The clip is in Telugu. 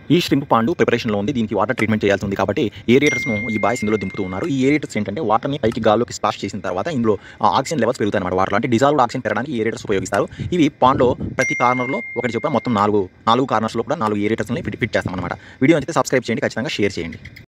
ఈ ష్రింప్ పాండు ప్రిపరేషన్‌లో ఉంది. దీనికి వాటర్ ట్రీట్మెంట్ చేయాల్సి ఉంది కాబట్టి ఏరియేటర్స్‌ను ఈ బాయ్స్ ఇందులో దింపుతూ ఉన్నారు. ఈ ఏరియేటర్స్ ఏంటంటే వాటర్‌ని పైకి గాల్లోకి స్ప్లాష్ చేసిన తర్వాత ఇందులో ఆక్సిజన్ లెవెల్స్ పెరుగుతాయన్నమాట వాటర్‌లో. అంటే డిజాల్వ్డ్ ఆక్సిజన్ పెరగడానికి ఏరియేటర్స్ ఉపయోగిస్తారు. ఇవి పాండ్‌లో ప్రతి కార్నర్‌లో ఒకటి చొప్పున మొత్తం 4 కార్నర్స్‌లో కూడా 4 ఏరియేటర్స్‌ని ఫిట్ చేస్తామన్నమాట. వీడియో నచ్చితే సబ్స్క్రైబ్ చేయండి. ఖచ్చితంగా షేర్ చేయండి.